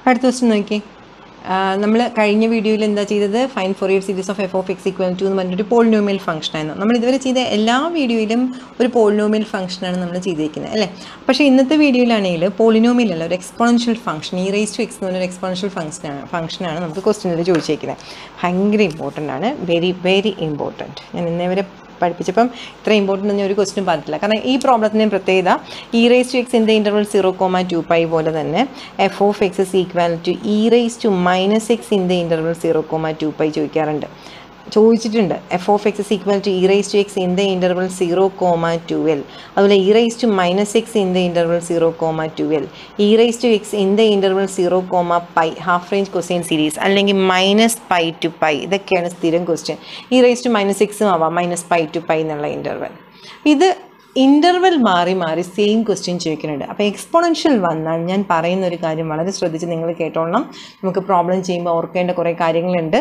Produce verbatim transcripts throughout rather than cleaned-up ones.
അടുത്ത ക്വസ്റ്റ്യൻ നോക്കി. നമ്മൾ കഴിഞ്ഞ വീഡിയോയിൽ എന്താ ചെയ്തത്? Fine Fourier series of F of X equal to എന്ന് പറഞ്ഞിട്ട് പോളിനോമിയൽ ഫംഗ്ഷൻ ആയിരുന്നു. നമ്മൾ ഇതുവരെ ചെയ്ത എല്ലാ വീഡിയോയിലും ഒരു പോളിനോമിയൽ ഫംഗ്ഷനാണ് നമ്മൾ ചെയ്തിരിക്കുന്നത് അല്ലേ. പക്ഷേ ഇന്നത്തെ വീഡിയോയിലാണെങ്കിൽ പോളിനോമിയൽ അല്ല, ഒരു exponential function, E raise to X എന്ന് പറഞ്ഞൊരു എക്സ്പോണൻഷ്യൽ ഫംഗ്ഷനാണ് ഫംഗ്ഷനാണ് നമുക്ക് ക്വസ്റ്റ്യനിൽ ചോദിച്ചിരിക്കുന്നത്. ഭയങ്കര ഇമ്പോർട്ടൻ്റ് ആണ്, വെരി വെരി ഇമ്പോർട്ടൻറ്റ്. ഞാൻ ഇന്നേവരെ പഠിപ്പിച്ചപ്പം ഇത്ര ഇമ്പോർട്ടൻ്റ് എന്ന് ഒരു ക്വസ്റ്റ്യൻ പറഞ്ഞിട്ടില്ല. കാരണം ഈ പ്രോബ്ലത്തിൻ്റെ പ്രത്യേകത E raise to X in the interval zero comma two pi പോലെ തന്നെ F of X is equal to E raise to minus X in the interval zero comma two pi ചോദിക്കാറുണ്ട് ചോദിച്ചിട്ടുണ്ട് F of X is equal to E raise to X in the interval zero comma two L. അതുപോലെ E raise to minus X in the interval zero comma two L, E raise to X in the interval zero comma pi, half range question series, അല്ലെങ്കിൽ minus pi to pi. ഇതൊക്കെയാണ് സ്ഥിരം question. E raise to minus എക്സും ആവാം, minus pi to pi എന്നുള്ള interval. ഇത് interval മാറി മാറി same question ചോദിക്കുന്നുണ്ട്. അപ്പോൾ എക്സ്പോണൻഷ്യൽ വന്നാൽ ഞാൻ പറയുന്ന ഒരു കാര്യം വളരെ ശ്രദ്ധിച്ച് നിങ്ങൾ കേട്ടോളണം. നമുക്ക് പ്രോബ്ലം ചെയ്യുമ്പോൾ ഓർക്കേണ്ട കുറേ കാര്യങ്ങളുണ്ട്.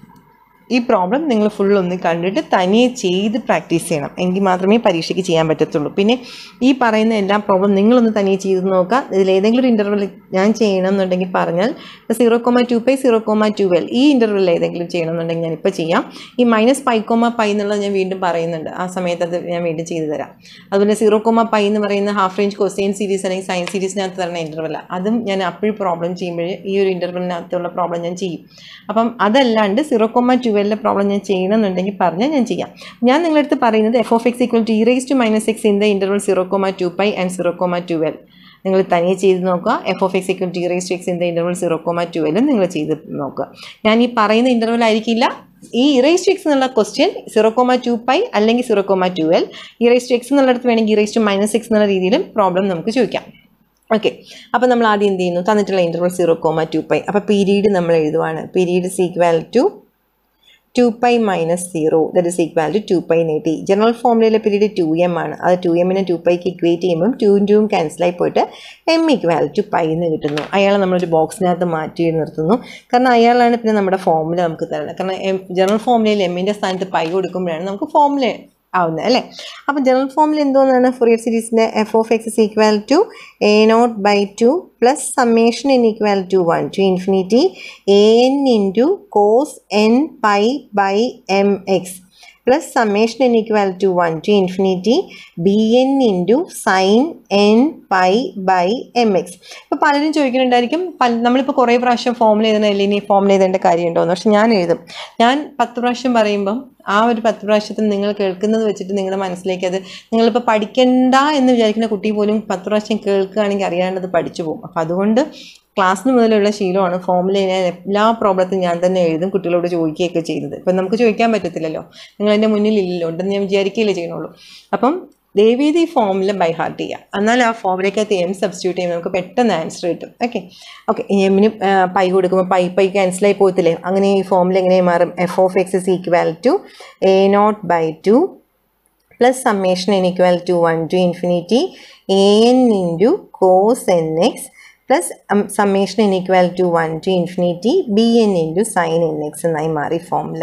ഈ പ്രോബ്ലം നിങ്ങൾ ഫുൾ ഒന്ന് കണ്ടിട്ട് തനിയെ ചെയ്ത് പ്രാക്ടീസ് ചെയ്യണം, എങ്കിൽ മാത്രമേ പരീക്ഷയ്ക്ക് ചെയ്യാൻ പറ്റത്തുള്ളൂ. പിന്നെ ഈ പറയുന്ന എല്ലാ പ്രോബ്ലം നിങ്ങളൊന്ന് തനിയെ ചെയ്ത് നോക്കുക. ഇതിലേതെങ്കിലും ഒരു ഇൻ്റർവൽ ഞാൻ ചെയ്യണം എന്നുണ്ടെങ്കിൽ പറഞ്ഞാൽ zero comma two pi, zero comma two L, ഈ ഇൻ്റർവെൽ ഏതെങ്കിലും ചെയ്യണം എന്നുണ്ടെങ്കിൽ ഞാനിപ്പോൾ ചെയ്യാം. ഈ മൈനസ് പൈ കോമ പൈ എന്നുള്ളത് ഞാൻ വീണ്ടും പറയുന്നുണ്ട്, ആ സമയത്ത് അത് ഞാൻ വീണ്ടും ചെയ്തു തരാം. അതുപോലെ സീറോ കോമ പൈ എന്ന് പറയുന്ന ഹാഫ് റേഞ്ച് ക്വസ്റ്റ്യൻ സീരീസ് അല്ലെങ്കിൽ സയൻസ് സീരീസിനകത്ത് തരുന്ന ഇൻ്റർവെലാണ്. അതും ഞാൻ അപ്പോഴും പ്രോബ്ലം ചെയ്യുമ്പോൾ ഈ ഒരു ഇൻ്റർവെലിനകത്തുള്ള പ്രോബ്ലം ഞാൻ ചെയ്യും. അപ്പം അതല്ലാണ്ട് സീറോ കോമ ടു എല്ലിലെ പ്രോബ്ലം ഞാൻ ചെയ്യണമെന്നുണ്ടെങ്കിൽ പറഞ്ഞാൽ ഞാൻ ചെയ്യാം. ഞാൻ നിങ്ങളുടെ അടുത്ത് പറയുന്നത് F of X equal to E raise to minus X in the interval zero comma two pi and zero comma two L. നിങ്ങൾ തനിയെ ചെയ്ത് നോക്കുക. F of X equal to E raise to X in the interval zero comma two എല്ലും നിങ്ങൾ ചെയ്ത് നോക്കുക. ഞാൻ ഈ പറയുന്ന ഇൻ്റർവൽ ആയിരിക്കില്ല ഈ ഇ റൈസ് ടു എക്സ് എന്നുള്ള question zero comma two pi അല്ലെങ്കിൽ zero comma two L. E raise to X എന്നുള്ളിടത്ത് വേണമെങ്കിൽ E raise to minus X എന്നുള്ള രീതിയിലും പ്രോബ്ലം നമുക്ക് ചോദിക്കാം. ഓക്കെ, അപ്പോൾ നമ്മൾ ആദ്യം എന്ത് ചെയ്യുന്നു? തന്നിട്ടുള്ള interval zero comma two pi. അപ്പോൾ പീരീഡ് നമ്മൾ എഴുതുവാണ്. Period is equal to two pi minus zero, that is equal to two pi നീട്ടി. ജനറൽ ഫോമിലെ പീരീഡ് ടു എം ആണ്. അത് ടു എമ്മിനെ ടു പൈക്ക് ഇക്വേറ്റ് ചെയ്യുമ്പം ടു ടൂവും ക്യാൻസലായി പോയിട്ട് എം ഈക്വൽ ടു പൈ എന്ന് കിട്ടുന്നു. അയാളെ നമ്മളൊരു ബോക്സിനകത്ത് മാറ്റി നിർത്തുന്നു. കാരണം അയാളാണ് പിന്നെ നമ്മുടെ ഫോമുല നമുക്ക് തരുന്നത്. കാരണം എം ജനറൽ ഫോമുലയിൽ എമ്മിൻ്റെ സ്ഥാനത്ത് പൈ കൊടുക്കുമ്പോഴാണ് നമുക്ക് ഫോമുല ആവുന്നത് അല്ലേ. അപ്പം ജനറൽ ഫോമിൽ എന്തോന്നാണ്? ഫൊറിയർ സീരീസിൻ്റെ F of X is equal to A nought by two plus summation N equal to one to infinity A N into cos N pi by M X plus summation N equal to one to infinity B N into sine N pi by M X. ഇപ്പോൾ പലരും ചോദിക്കുന്നുണ്ടായിരിക്കും, പല നമ്മളിപ്പോൾ കുറേ പ്രാവശ്യം formula എഴുതണമല്ലേ, ഇനി formula എഴുതേണ്ട കാര്യമുണ്ടോയെന്ന്. പക്ഷെ ഞാൻ എഴുതും. ഞാൻ പത്ത് പ്രാവശ്യം പറയുമ്പം ആ ഒരു പത്ത് പ്രാവശ്യത്തിൽ നിങ്ങൾ കേൾക്കുന്നത് വെച്ചിട്ട് നിങ്ങളുടെ മനസ്സിലേക്ക് അത് നിങ്ങളിപ്പോൾ പഠിക്കണ്ട എന്ന് വിചാരിക്കുന്ന കുട്ടി പോലും പത്ത് പ്രാവശ്യം കേൾക്കുകയാണെങ്കിൽ അറിയാണ്ടത് പഠിച്ചു പോകും. അപ്പോൾ അതുകൊണ്ട് ക്ലാസ്സിന് മുതലുള്ള ശീലമാണ് ഫോമുല ഞാൻ എല്ലാ പ്രോബ്ലത്തിനും ഞാൻ തന്നെ എഴുതും, കുട്ടികളോട് ചോദിക്കുകയൊക്കെ ചെയ്യുന്നത്. ഇപ്പം നമുക്ക് ചോദിക്കാൻ പറ്റത്തില്ലല്ലോ, നിങ്ങൾ എൻ്റെ മുന്നിലില്ലല്ലോ, ഉണ്ടെന്ന് ഞാൻ വിചാരിക്കുകയല്ലേ ചെയ്യണുള്ളൂ. അപ്പം ദയവേത് ഈ ഫോമുല ബൈ ഹാർട്ട് ചെയ്യുക. എന്നാൽ ആ ഫോമിലേക്കകത്ത് എം സബ്സ്റ്റിറ്റ്യൂട്ട് ചെയ്യുമ്പോൾ നമുക്ക് പെട്ടെന്ന് ആൻസർ കിട്ടും. ഓക്കെ ഓക്കെ എമ്മിന് പൈ കൊടുക്കുമ്പോൾ പൈ പൈ ക്യാൻസലായി പോകത്തില്ലേ. അങ്ങനെ ഈ ഫോമിൽ എങ്ങനെ മാറും? F of X is equal to A nought by two plus summation N equal to one to infinity A N into cos N X plus summation N equal to one to infinity B N into sine N X എന്നായി മാറി formula.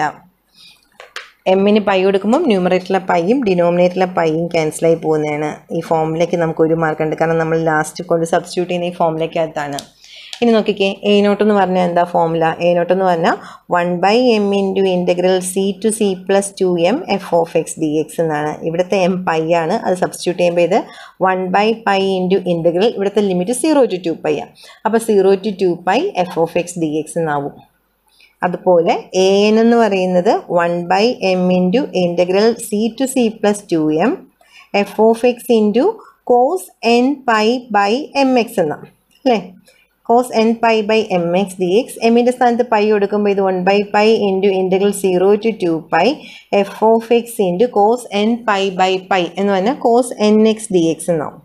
എമ്മിന് pi കൊടുക്കുമ്പം ന്യൂമറേറ്ററിലെ പൈയും ഡിനോമിനേറ്ററിലെ പൈയും ക്യാൻസലായി പോകുന്നതാണ്. ഈ ഫോമിലേക്ക് നമുക്ക് ഒരു മാർക്കുണ്ട്, കാരണം നമ്മൾ ലാസ്റ്റ് കൊണ്ട് സബ്സ്റ്റിറ്റ്യൂട്ട് ചെയ്യുന്ന ഈ ഫോമിലേക്കകത്താണ്. ഇനി നോക്കിക്കേ, എ നോട്ട് എന്ന് പറഞ്ഞാൽ എന്താ ഫോമുല? എ നോട്ട് എന്ന് പറഞ്ഞാൽ one by M into integral C to C plus two M F of X D X എന്നാണ്. ഇവിടുത്തെ എം പൈ ആണ്, അത് സബ്സ്റ്റിറ്റ്യൂട്ട് ചെയ്യുമ്പോൾ ഇത് one by pi into integral, ഇവിടുത്തെ limit zero to two pi ആണ്. അപ്പോൾ zero to two pi F of X D X എന്നാവും. അതുപോലെ എ എൻ എന്ന് പറയുന്നത് one by M into integral C to C plus two M F of X into cos N pi by M X എന്നാണ് അല്ലേ. Cos N pi by M X D X. എമ്മിൻ്റെ സ്ഥാനത്ത് pi കൊടുക്കുമ്പോൾ ഇത് one by pi into integral zero to two pi F of X into cos N pi by pi എന്ന് പറഞ്ഞാൽ cos N X D X എന്നാവും.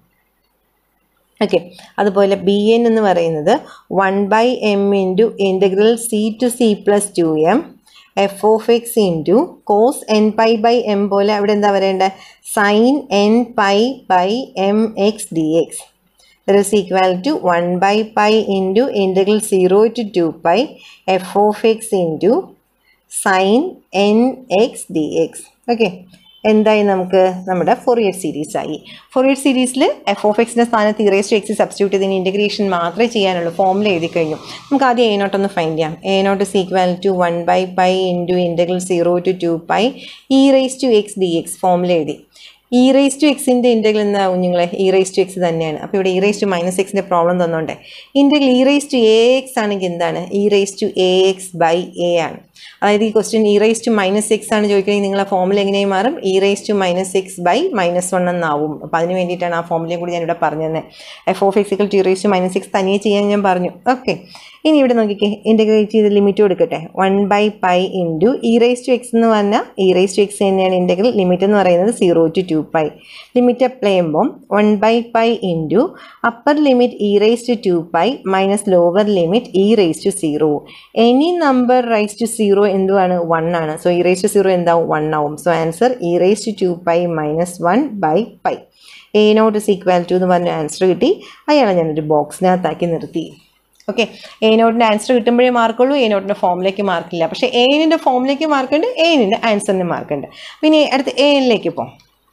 Okay, അതുപോലെ B N എന്ന് പറയുന്നത് one by M into integral C to C plus two M F of X into cos N pi by M പോലെ അവിടെ എന്താ വരേണ്ടത്? Sine N pi by M X D X. That is equal to one by pi into integral zero to two pi f of x into sin nx dx. Okay. എന്തായി നമുക്ക് നമ്മുടെ Fourier series ആയി. Fourier സീരീസിൽ F of എക്സിൻ്റെ സ്ഥാനത്ത് E raise to X substitute ചെയ്തതിന് integration മാത്രമേ ചെയ്യാനുള്ളൂ. ഫോമിൽ എഴുതി കഴിഞ്ഞു. നമുക്ക് ആദ്യം എ നോട്ട് ഒന്ന് ഫൈൻഡ് ചെയ്യാം. A nought is equal to one by pi into integral zero to two pi E raise to X D X ഫോമിൽ എഴുതി. ഇ റേസ് ടു എക്സിൻ്റെ ഇൻറ്റഗ്രൽ എന്താ കുഞ്ഞുങ്ങളെ? ഇ റേസ് ടു എക്സ് തന്നെയാണ്. അപ്പോൾ ഇവിടെ ഇ റേസ് ടു മൈനസ് എക്സിൻ്റെ problem തന്നോണ്ടേ integral E raise to A X ആണെങ്കിൽ എന്താണ്? E raise to A X by A ആണ്. അതായത് ഈ question E raise to minus X ആണ് ചോദിക്കണമെങ്കിൽ നിങ്ങളെ ഫോമിൽ എങ്ങനെയും മാറും? E raise to minus X by minus one എന്നാവും. അപ്പോൾ അതിന് വേണ്ടിയിട്ടാണ് ആ ഫോമിലേയും കൂടി ഞാനിവിടെ പറഞ്ഞു തന്നെ. F of x equal to e raise to minus x തനിയെ ചെയ്യാൻ ഞാൻ പറഞ്ഞു. ഓക്കെ, ഇനി ഇവിടെ നോക്കിക്കേ, ഇൻറ്റഗ്രേറ്റ് ചെയ്ത് ലിമിറ്റ് കൊടുക്കട്ടെ. One by pi into e raise to X എന്ന് പറഞ്ഞാൽ ഇ റേസ് ടു എക്സ് തന്നെയാണ് ഇൻറ്റഗ്രൽ. ലിമിറ്റ് എന്ന് പറയുന്നത് zero to two pi. Limit apply ചെയ്യുമ്പം one by pi into upper limit e raise to two pi minus lower limit e raise to zero. Any number raise to zero എന്തുവാണ്? One ആണ്. So e raise to zero എന്താവും? One ആവും. So answer e raise to two pi minus one by pi. A nought is equal to എന്ന് പറഞ്ഞ answer കിട്ടി. അയാളെ ഞാനൊരു ബോക്സിനകത്താക്കി നിർത്തി. ഓക്കെ, എ നോട്ടിൻ്റെ ആൻസർ കിട്ടുമ്പോഴേ മാർക്കുള്ളൂ. എ നോട്ടിൻ്റെ ഫോമിലേക്ക് മാർക്കില്ല. പക്ഷേ എ എന്നിൻ്റെ ഫോമിലേക്ക് മാർക്കുണ്ട്, എ എന്നിൻ്റെ ആൻസറിന് മാർക്കുണ്ട്. പിന്നെ അടുത്ത് എ എന്നിലേക്ക് പോകാം.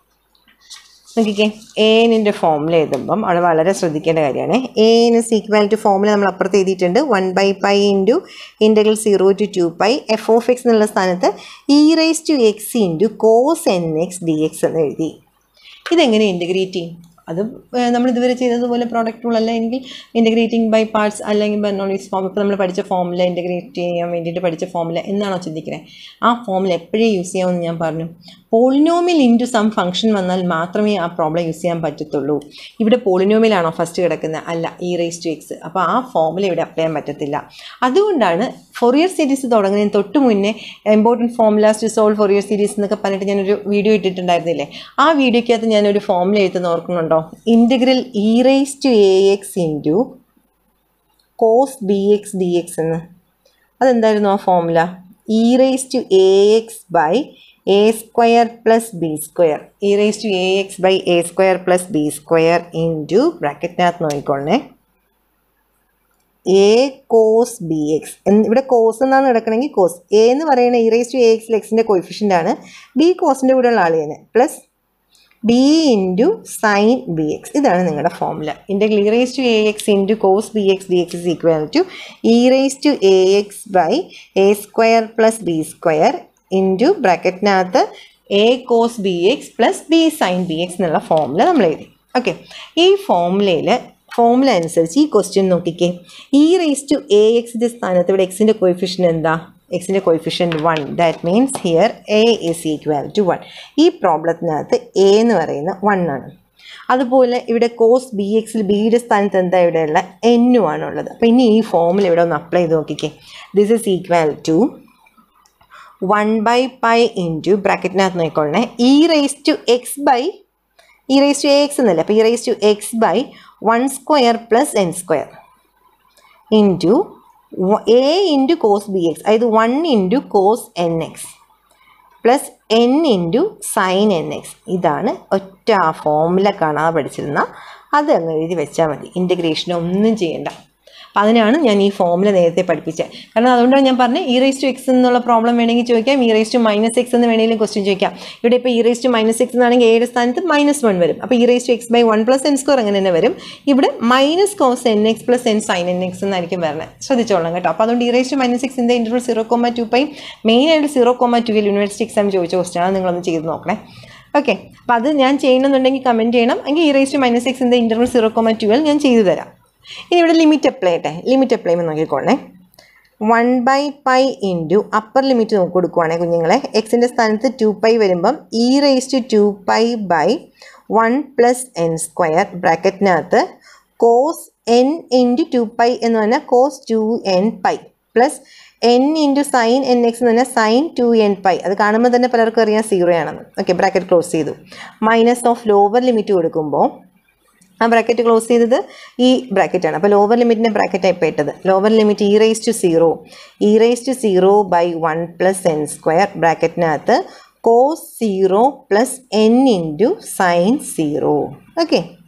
നോക്കിക്കേ, എ എന്നിൻ്റെ ഫോമിൽ എഴുതുമ്പം അവിടെ വളരെ ശ്രദ്ധിക്കേണ്ട കാര്യമാണ്. A n is equal to ഫോമിൽ നമ്മൾ അപ്പുറത്ത് എഴുതിയിട്ടുണ്ട്. One by pi into integral zero to two pi F of x എന്നുള്ള സ്ഥാനത്ത് E raise to x into cos N X D x എന്ന് എഴുതി. ഇതെങ്ങനെ ഇൻറ്റഗ്രേറ്റ് ചെയ്യും? അത് നമ്മൾ ഇതുവരെ ചെയ്തതുപോലെ പ്രോഡക്റ്റ് റൂൾ അല്ലെങ്കിൽ ഇൻറ്റഗ്രേറ്റിംഗ് ബൈ പാർട്സ് അല്ലെങ്കിൽ ബെർണോളിസ് ഫോം. ഇപ്പോൾ നമ്മൾ പഠിച്ച ഫോമിൽ ഇൻറ്റഗ്രേറ്റ് ചെയ്യാൻ വേണ്ടിയിട്ട് പഠിച്ച ഫോമിൽ എന്നാണോ ചിന്തിക്കുന്നത്? ആ ഫോമിൽ എപ്പോഴേ യൂസ് ചെയ്യാമെന്ന് ഞാൻ പറഞ്ഞു. പോളിനോമിയൽ ഇൻറ്റു സം ഫംഗ്ഷൻ വന്നാൽ മാത്രമേ ആ പ്രോബ്ലം യൂസ് ചെയ്യാൻ പറ്റത്തുള്ളൂ. ഇവിടെ പോളിനോമിയലാണോ ഫസ്റ്റ് കിടക്കുന്നത്? അല്ല, ഇ റേസ് ടു എക്സ്. അപ്പോൾ ആ ഫോമിൽ ഇവിടെ അപ്ലൈ ചെയ്യാൻ പറ്റത്തില്ല. അതുകൊണ്ടാണ് ഫോറിയർ സീരീസ് തുടങ്ങുന്നതിന് തൊട്ട് മുന്നേ important formulas to solve Fourier series എന്നൊക്കെ പറഞ്ഞിട്ട് ഞാനൊരു വീഡിയോ ഇട്ടിട്ടുണ്ടായിരുന്നില്ലേ? ആ വീഡിയോയ്ക്കകത്ത് ഞാനൊരു ഫോമുല എഴുതുന്ന ഓർക്കുന്നുണ്ടോ? Integral E raise to A x into cos b x D x എന്ന്. അതെന്തായിരുന്നു ആ formula? E raise to A X by a square plus b square. E raise to A X by a square plus b square into ബ്രാക്കറ്റിനകത്ത് നോക്കിക്കോളണേ a cos b x. ഇവിടെ cos എന്നാണ് കിടക്കണമെങ്കിൽ cos. A എന്ന് പറയുന്നത് E raise to A എക്സിൽ എക്സിൻ്റെ coefficient ആണ്. ബി കോസിൻ്റെ കൂടെ ഉള്ള ആൾ തന്നെ plus b into sine b x. ഇതാണ് നിങ്ങളുടെ formula. Integral E raise to A x into cos b x D x is equal to e raise to A X by a square plus b square into ബ്രാക്കറ്റിനകത്ത് a cos b x plus b sine b x എന്നുള്ള formula നമ്മൾ എഴുതി. Okay, ഈ ഫോമുലയിൽ formula അനുസരിച്ച് ഈ question നോക്കിക്കേ. E raise to A എക്സിൻ്റെ സ്ഥാനത്ത് ഇവിടെ എക്സിൻ്റെ കോയിഫിഷ്യൻ്റ് എന്താ? എക്സിൻ്റെ coefficient one. That means here a is equal to one. ഈ പ്രോബ്ലത്തിനകത്ത് എ എന്ന് പറയുന്ന വൺ ആണ്. അതുപോലെ ഇവിടെ കോസ് ബി എക്സിൽ ബിയുടെ സ്ഥാനത്ത് എന്താ ഇവിടെയുള്ള എന്നു ആണുള്ളത്. അപ്പോൾ ഇനി ഈ ഫോമുല ഇവിടെ ഒന്ന് അപ്ലൈ ചെയ്ത് നോക്കിക്കേ. This is equal to one by pi into ബ്രാക്കറ്റിനകത്ത് നോക്കിക്കോളണേ e raise to x by e raise to A x എന്നല്ലേ. അപ്പോൾ e raise to x by one square plus n square into a into cos b x, അതായത് one into cos N X plus n into sine N x. ഇതാണ് ഒറ്റ ആ formula കാണാതെ പഠിച്ചിരുന്ന അത് അങ്ങ് എഴുതി വെച്ചാൽ മതി. ഇൻറ്റഗ്രേഷൻ ഒന്നും ചെയ്യേണ്ട. അപ്പോൾ അതിനാണ് ഞാൻ ഈ ഫോമുല നേരത്തെ പഠിപ്പിച്ചത്. കാരണം അതുകൊണ്ടാണ് ഞാൻ പറഞ്ഞത് ഇ റേസ് ടു എക്സ് എന്നുള്ള പ്രോബ്ലം വേണമെങ്കിൽ ചോദിക്കാം, e raise to minus x എന്ന് വേണമെങ്കിലും ക്വസ്റ്റ്യൻ ചോദിക്കാം. ഇവിടെ ഇപ്പോൾ e raise to minus x എന്നാണെങ്കിൽ ഏഴ് സ്ഥാനത്ത് മൈനസ് വൺ വരും. അപ്പോൾ e raise to x by one plus n square അങ്ങനെ തന്നെ വരും. ഇവിടെ minus cos N X plus n sine N x എന്നായിരിക്കും വരണത്. ശ്രദ്ധിച്ചോളാം കേട്ടോ. അപ്പോൾ അതുകൊണ്ട് ഇ റേസ് ടു മൈനസ് എക്സിൻ്റെ interval zero comma two pi മെയിനായിട്ട് സീറോ കോമ ടുവിൽ യൂണിവേഴ്സിറ്റി എക്സാം ചോദിച്ച ക്വസ്റ്റ്യനാണ്. നിങ്ങളൊന്ന് ചെയ്ത് നോക്കണേ. ഓക്കെ, അപ്പോൾ അത് ഞാൻ ചെയ്യണമെന്നുണ്ടെങ്കിൽ കമൻറ്റ് ചെയ്യണം. എങ്കിൽ ഇ റേസ് ടു മൈനസ് എക്സിൻ്റെ ഇൻ്റർവൽ സീറോ കോമ ടുവിൽ ഞാൻ ചെയ്തു തരാം. ഇനി ഇവിടെ ലിമിറ്റ് അപ്ലൈ ചെയ്യട്ടെ. ലിമിറ്റ് അപ്ലൈ ചെയ്യുമ്പോൾ നോക്കിക്കോളേ. One by pi into upper limit നോക്കി കൊടുക്കുവാണെങ്കിൽ കുഞ്ഞുങ്ങളെ എക്സിൻ്റെ സ്ഥാനത്ത് ടു പൈ വരുമ്പം e raise to two pi by one plus n square ബ്രാക്കറ്റിനകത്ത് cos n into two pi എന്ന് പറഞ്ഞാൽ cos two n pi plus n into sine N x എന്ന് പറഞ്ഞാൽ സൈൻ ടു എൻ പൈ. അത് കാണുമ്പോൾ തന്നെ പലർക്കും അറിയാം സീറോ ആണെന്ന്. ഓക്കെ, ബ്രാക്കറ്റ് ക്ലോസ് ചെയ്തു. മൈനസ് ഓഫ് ലോവർ ലിമിറ്റ് കൊടുക്കുമ്പോൾ ആ ബ്രാക്കറ്റ് ക്ലോസ് ചെയ്തത് ഈ ബ്രാക്കറ്റാണ്. അപ്പോൾ ലോവർ ലിമിറ്റിൻ്റെ ബ്രാക്കറ്റായി പോയിട്ടത്. Lower limit e raise to zero e raise to zero by one plus n square ബ്രാക്കറ്റിനകത്ത് cos zero plus n into sine zero. Okay,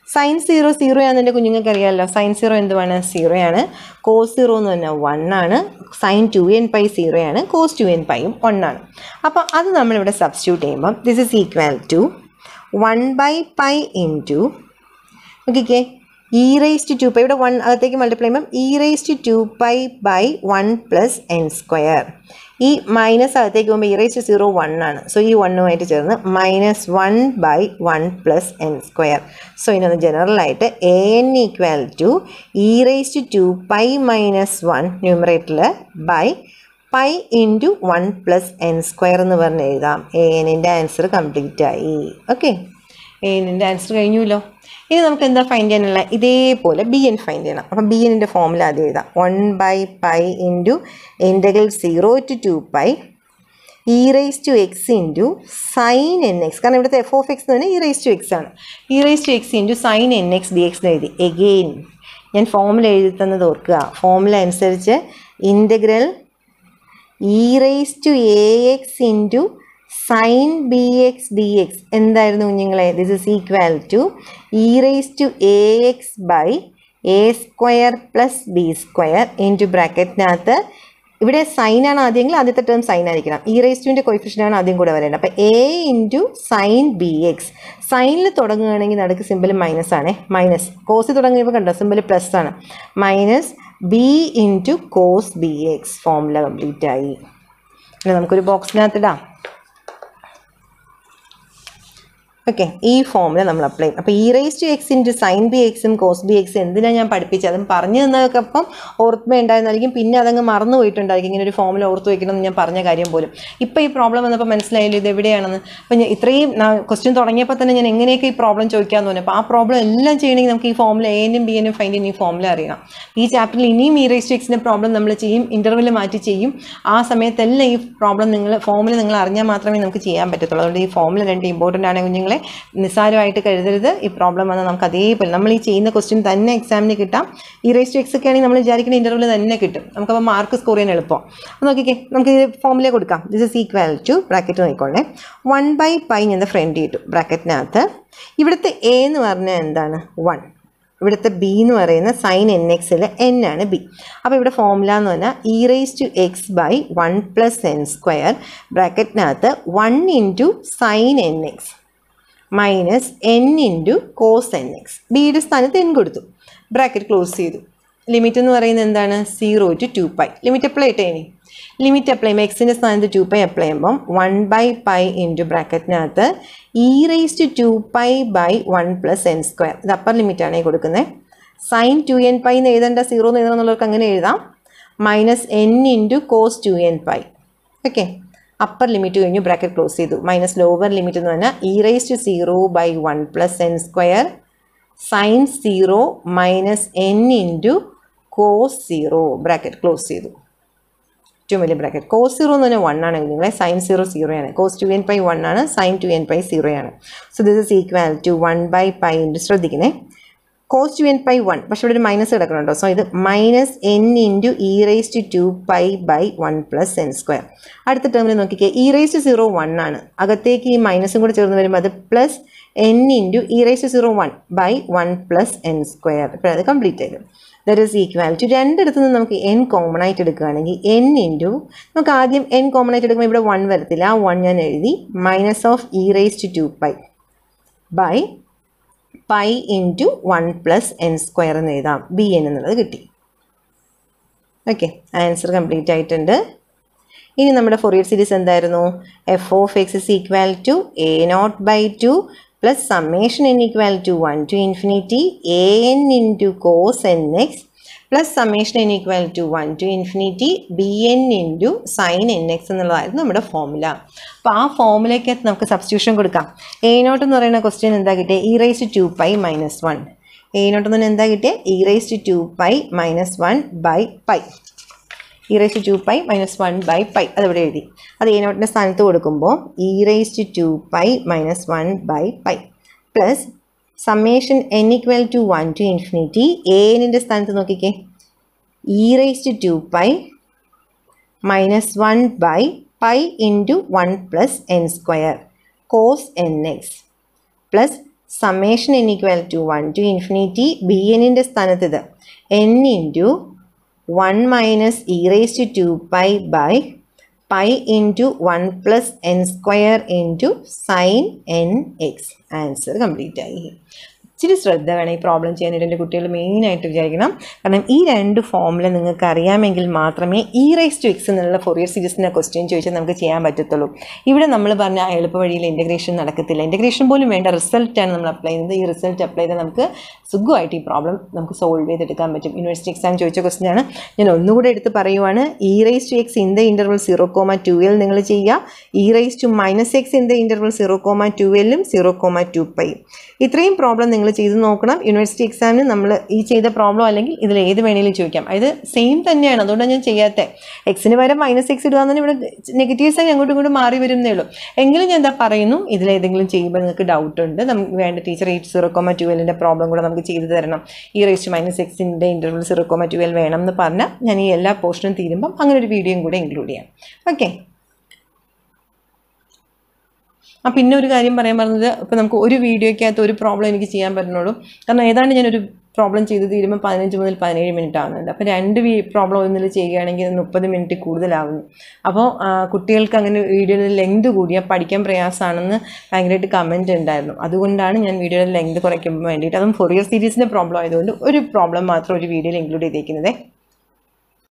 sine zero zero ആണെന്ന് എൻ്റെ കുഞ്ഞുങ്ങൾക്ക് അറിയാമല്ലോ. സൈൻ സീറോ എന്തുവാണ്? സീറോ ആണ്. കോസ് സീറോ എന്ന് പറഞ്ഞാൽ one ആണ്. Sine two n pi zero ആണ്. കോസ് ടു എൻ പൈയും വൺ ആണ്. അപ്പോൾ അത് നമ്മളിവിടെ സബ്സ്റ്റിറ്റ്യൂട്ട് ചെയ്യുമ്പം this is equal to one by pi into okay e raise to two pi, ഇവിടെ വൺ അകത്തേക്ക് മൾട്ടിപ്ലൈ ചെയ്യുമ്പം e raise to two pi by one plus n square. ഈ മൈനസ് അകത്തേക്ക് പോകുമ്പോൾ e raise to zero one ആണ്. So ഈ വണ്ണുമായിട്ട് ചേർന്ന് minus one by one plus n square. So ഇതിനൊന്ന് ജനറലായിട്ട് a n equal to e raise to two pi minus one ന്യൂമറേറ്ററിൽ by pi into one plus n square എന്ന് പറഞ്ഞ് എഴുതാം. എ എന്നിൻ്റെ ആൻസർ കംപ്ലീറ്റ് ആയി. ഓക്കെ, എ എന്നിൻ്റെ answer കഴിഞ്ഞുല്ലോ. ഇനി നമുക്ക് എന്താ ഫൈൻഡ് ചെയ്യാനുള്ള? ഇതേപോലെ ബി എൻ ഫൈൻഡ് ചെയ്യണം. അപ്പം ബി എന്നിൻ്റെ ഫോമുല ആദ്യം എഴുതാം. One by pi into integral zero to two pi E raise to x into sine N x. കാരണം ഇവിടുത്തെ എഫ് ഓഫ് എക്സ് എന്ന് പറഞ്ഞാൽ ഇ റേസ് ടു എക്സ് ആണ്. E raise to x into sine N X D x എന്ന് എഴുതി. Again ഞാൻ formula എഴുതി തന്നത് ഓർക്കുക. ഫോമുല അനുസരിച്ച് integral e raise to A x into sine b x D x എന്തായിരുന്നു കുഞ്ഞുങ്ങളെ? This is equal to e raise to A X by a square plus b square into ബ്രാക്കറ്റിനകത്ത് ഇവിടെ സൈനാണ് ആദ്യമെങ്കിൽ ആദ്യത്തെ ടേം സൈൻ ആയിരിക്കണം. E raise ടുവിൻ്റെ കോയിഫിഷ്യൻ്റാണ് ആദ്യം കൂടെ വരേണ്ടത്. അപ്പോൾ a into sine b x. സൈനിൽ തുടങ്ങുകയാണെങ്കിൽ നടുക്ക് സിമ്പിൾ മൈനസ് ആണ്. മൈനസ് കോസ് തുടങ്ങിയപ്പോൾ കണ്ടോ സിമ്പിൾ പ്ലസ് ആണ്. Minus B into cos b x. Formula complete ആയി. പിന്നെ നമുക്കൊരു ബോക്സിനകത്തിടാം. ഓക്കെ, ഈ ഫോമുല നമ്മൾ അപ്ലൈ ചെയ്യും. അപ്പോൾ e raise to x into sine b എക്സും കോസ് ബി എക്സ് എന്തിനാണ് ഞാൻ പഠിപ്പിച്ചത്? അതും പറഞ്ഞു തന്നതൊക്കെ അപ്പം ഓർമ്മ ഉണ്ടായിരുന്നായിരിക്കും. പിന്നെ അതങ്ങ് മറന്നു പോയിട്ടുണ്ടായിരിക്കും. ഇങ്ങനെ ഒരു ഫോമുല ഓർത്ത് വയ്ക്കണം എന്ന് ഞാൻ പറഞ്ഞ കാര്യം പോലും. ഇപ്പോൾ ഈ പ്രോബ്ലം വന്നപ്പോൾ മനസ്സിലായില്ലോ ഇത് എവിടെയാണെന്ന്. അപ്പോൾ ഞാൻ ഇത്രയും ക്വസ്റ്റ്യൻ തുടങ്ങിയപ്പോൾ തന്നെ ഞാൻ എങ്ങനെയൊക്കെ ഈ പ്രോബ്ലം ചോദിക്കാമെന്ന് തോന്നി. അപ്പോൾ ആ പ്രോബ്ലം എല്ലാം ചെയ്യണമെങ്കിൽ നമുക്ക് ഈ ഫോമുല എ എനും ബി എനും ഫൈൻഡ് ചെയ്യുന്ന ഈ ഫോമുല അറിയണം. ഈ ചാപ്റ്ററിൽ ഇനിയും ഇ റേസ് ടു എക്സിൻ്റെ പ്രോബ്ലം നമ്മൾ ചെയ്യും. ഇൻ്റർവെൽ മാറ്റി ചെയ്യും. ആ സമയത്തെല്ലാം ഈ പ്രോബ്ലം നിങ്ങൾ ഫോമുല നിങ്ങൾ അറിഞ്ഞാൽ മാത്രമേ നമുക്ക് ചെയ്യാൻ പറ്റത്തുള്ളൂ. അതുകൊണ്ട് ഈ ഫോമുല രണ്ട് ഇമ്പോർട്ടൻ്റ് ആണ് കുഞ്ഞുങ്ങളെ. നിസ്സാരമായിട്ട് കരുതരുത്. ഈ പ്രോബ്ലം വന്നാൽ നമുക്ക് അതേപോലെ നമ്മൾ ഈ ചെയ്യുന്ന ക്വസ്റ്റ്യൻ തന്നെ എക്സാമിന് കിട്ടാം. ഈ റേസ് ടു എക്സ് ഒക്കെ ആണെങ്കിൽ നമ്മൾ വിചാരിക്കുന്ന ഇൻ്റർവ്യൂവിൽ തന്നെ കിട്ടും. നമുക്കപ്പോൾ മാർക്ക് സ്കോർ ചെയ്യാൻ എളുപ്പം. അപ്പോൾ നോക്കിക്കേ, നമുക്ക് ഈ ഫോമുല കൊടുക്കാം. This is equal to bracket നോക്കിക്കോളേ വൺ ബൈ പൈ ഞാൻ ഫ്രണ്ട് കിട്ടും. ബ്രാക്കറ്റിനകത്ത് ഇവിടുത്തെ എ എന്ന് പറഞ്ഞാൽ എന്താണ്? വൺ. ഇവിടുത്തെ ബി എന്ന് പറയുന്ന സൈൻ എൻ എക്സിൽ എൻ ആണ് ബി. അപ്പോൾ ഇവിടെ ഫോമുല എന്ന് പറഞ്ഞാൽ e raise to x by one plus n square ബ്രാക്കറ്റിനകത്ത് one into sine N x minus n into cos N x. ബിയുടെ സ്ഥാനത്ത് എൻ കൊടുത്തു. ബ്രാക്കറ്റ് ക്ലോസ് ചെയ്തു. ലിമിറ്റ് എന്ന് പറയുന്നത് എന്താണ്? Zero to two pi. Limit apply ചെയ്യട്ടെ. ഇനി ലിമിറ്റ് അപ്ലൈ ചെയ്യുമ്പോൾ എക്സിൻ്റെ സ്ഥാനത്ത് ടു പൈ അപ്ലൈ ചെയ്യുമ്പം വൺ ബൈ പൈ ഇൻറ്റു ബ്രാക്കറ്റിനകത്ത് e raise to two pi by one plus n square. ഇത് അപ്പർ ലിമിറ്റാണ് ഈ കൊടുക്കുന്നത്. സൈൻ ടു എൻ പൈ എന്ന് എഴുതേണ്ട സീറോ എന്ന് എഴുതണം എന്നുള്ളവർക്ക് അങ്ങനെ എഴുതാം. Minus n into cos two n pi. Okay, upper limit കഴിഞ്ഞു. ബ്രാക്കറ്റ് ക്ലോസ് ചെയ്തു. മൈനസ് ലോവർ ലിമിറ്റ് എന്ന് പറഞ്ഞാൽ e raise to zero by one plus n square sine zero minus n into cos zero. Bracket close ചെയ്തു. ഏറ്റവും വലിയ bracket. Cos zero എന്ന് പറഞ്ഞാൽ one ആണ് നിങ്ങളെ. സൈൻ സീറോ സീറോ ആണ്. Cos two n pi one ആണ്. Sine two n pi zero ആണ്. So this is equal to one by pi into ശ്രദ്ധിക്കണേ cos two n pi one. പക്ഷെ ഇവിടെ ഒരു മൈനസ് കിടക്കണുണ്ടോ? സോ ഇത് minus n into e raise to two pi by one plus n square. അടുത്ത ടേമിൽ നോക്കിക്കേ, e raise to zero one ആണ്. അകത്തേക്ക് ഈ മൈനസും കൂടെ ചേർന്ന് വരുമ്പോൾ അത് plus n into e raise to zero one by one plus n square. ഇപ്പോൾ അത് കംപ്ലീറ്റ് ആയത്. ദറ്റ് ഈസ് ഈക്വൽ ടു രണ്ടിടത്തു നിന്ന് നമുക്ക് എൻ കോമൺ ആയിട്ട് എടുക്കുകയാണെങ്കിൽ എൻ ഇൻറ്റു നമുക്ക് ആദ്യം എൻ കോമൺ ആയിട്ട് എടുക്കുമ്പോൾ ഇവിടെ വൺ വരത്തില്ല. ആ വൺ ഞാൻ എഴുതി. Minus of e raise to two pi by pi into one plus n square എന്ന് എഴുതാം. ബി എൻ എന്നുള്ളത് കിട്ടി. ഓക്കെ, ആൻസർ കംപ്ലീറ്റ് ആയിട്ടുണ്ട്. ഇനി നമ്മുടെ ഫോറിയർ സീരീസ് എന്തായിരുന്നു? F of X is equal to A nought by two plus summation n equal to one to infinity A N into cos N X plus summation n equal to one to infinity B N into sine N x എന്നുള്ളതായിരുന്നു നമ്മുടെ formula. അപ്പോൾ ആ ഫോമുലയ്ക്ക് നമുക്ക് substitution കൊടുക്കാം. A not എന്ന് പറയുന്ന question എന്താ കിട്ടിയത്? E raise to two pi minus one. A not എന്ന് പറഞ്ഞാൽ എന്താ കിട്ടിയത്? E raise to two pi minus one by pi. E raise to two pi minus one by pi അതിവിടെ എഴുതി. അത് എ നോട്ടിൻ്റെ സ്ഥാനത്ത് കൊടുക്കുമ്പോൾ e raise to two pi minus one by pi plus summation n equal to one to infinity a എന്നിൻ്റെ സ്ഥാനത്ത് നോക്കിക്കേ, e raise to two pi minus one by pi into one plus n square cos N X plus summation n equal to one to infinity bnൻ്റെ സ്ഥാനത്ത് ഇത് n into one minus e raised to two pi by pi into one plus n square into sin nx. Answer complete ആയി. ഇച്ചിരി ശ്രദ്ധ വേണം ഈ problem ചെയ്യാനായിട്ട് എൻ്റെ കുട്ടികൾ മെയിനായിട്ട് വിചാരിക്കണം. കാരണം ഈ രണ്ട് ഫോമുല നിങ്ങൾക്ക് അറിയാമെങ്കിൽ മാത്രമേ ഇ റൈസ് ടു എക്സ് എന്നുള്ള ഫോറിയർ സീരീസിൻ്റെ ക്വസ്റ്റ്യൻ ചോദിച്ചാൽ നമുക്ക് ചെയ്യാൻ പറ്റത്തുള്ളൂ. ഇവിടെ നമ്മൾ പറഞ്ഞ എളുപ്പ വഴിയിൽ ഇൻ്റഗ്രേഷൻ നടക്കത്തില്ല. ഇൻ്റഗ്രേഷൻ പോലും വേണ്ട, റിസൾട്ടാണ് നമ്മൾ അപ്ലൈ ചെയ്യുന്നത്. ഈ റിസൾട്ട് അപ്ലൈ ചെയ്താൽ നമുക്ക് സുഖമായിട്ട് ഈ പ്രോബ്ലം നമുക്ക് സോൾവ് ചെയ്തെടുക്കാൻ പറ്റും. യൂണിവേഴ്സിറ്റി എക്സാം ചോദിച്ച ക്വസ്റ്റ്യനാണ്. ഞാൻ ഒന്നുകൂടെ എടുത്ത് പറയുവാണ്. E raise to X in the interval zero comma twelve നിങ്ങൾ ചെയ്യുക. E raise to minus X in the interval zero comma ട്വൽവും സീറോ കോമ ടു പൈ. ഇത്രയും പ്രോബ്ലം നിങ്ങൾ ചെയ്ത് നോക്കണം. യൂണിവേഴ്സിറ്റി എക്സാമിന് നമ്മൾ ഈ ചെയ്ത പ്രോബ്ലം അല്ലെങ്കിൽ ഇതിൽ ഏത് വേണമെങ്കിലും ചോദിക്കാം. അത് സെയിം തന്നെയാണ്, അതുകൊണ്ടാണ് ഞാൻ ചെയ്യാത്തത്. എക്സിന് പകരം മൈനസ് എക്സ് ഇടുക എന്ന് ഇവിടെ നെഗറ്റീവ്സ് ആയി അങ്ങോട്ടും ഇങ്ങോട്ടും മാറി വരുന്നേ ഉള്ളൂ. എങ്കിലും ഞാൻ എന്താ പറയുന്നു, ഇതിലേതെങ്കിലും ചെയ്യുമ്പോൾ നിങ്ങൾക്ക് ഡൗട്ട് ഉണ്ട്, നമുക്ക് വേണ്ട ടീച്ചർ എയ്റ്റ് സീറോ കോമ ട്വൽവിൻ്റെ പ്രോബ്ലം കൂടെ നമുക്ക് ചെയ്ത് തരണം, ഈ റേസ്റ്റ് മൈനസ് എക്സിൻ്റെ ഇൻ്റർവൽ സീറോ കോമ ട്വൽവ് വേണം എന്ന് പറഞ്ഞാൽ ഞാൻ ഈ എല്ലാ പോർഷനും തീരുമ്പം അങ്ങനെ ഒരു വീഡിയോയും കൂടെ ഇൻക്ലൂഡ് ചെയ്യാം. ഓക്കെ. ആ പിന്നെ ഒരു കാര്യം പറയാൻ പറഞ്ഞത്, ഇപ്പോൾ നമുക്ക് ഒരു വീഡിയോയ്ക്കകത്ത് ഒരു പ്രോബ്ലം എനിക്ക് ചെയ്യാൻ പറ്റുന്നുള്ളൂ. കാരണം ഏതാണ്ട് ഞാനൊരു പ്രോബ്ലം ചെയ്ത് തീരുമ്പോൾ പതിനഞ്ച് മുതൽ പതിനേഴ് മിനിറ്റ് ആവുന്നുണ്ട്. അപ്പോൾ രണ്ട് പ്രോബ്ലം ഒന്നിൽ ചെയ്യുകയാണെങ്കിൽ മുപ്പത് മിനിറ്റ് കൂടുതലാവുന്നു. അപ്പോൾ കുട്ടികൾക്ക് അങ്ങനെ വീഡിയോയുടെ ലെങ്ത് കൂടിയാൽ പഠിക്കാൻ പ്രയാസമാണെന്ന് ഭയങ്കരമായിട്ട് കമൻറ്റ് ഉണ്ടായിരുന്നു. അതുകൊണ്ടാണ് ഞാൻ വീഡിയോയുടെ ലെങ്ത് കുറയ്ക്കുമ്പോൾ വേണ്ടിയിട്ട്, അതും ഫോറിയർ സീരീസിൻ്റെ പ്രോബ്ലം ആയതുകൊണ്ട് ഒരു പ്രോബ്ലം മാത്രം ഒരു വീഡിയോയിൽ ഇൻക്ലൂഡ് ചെയ്തേക്കുന്നത്.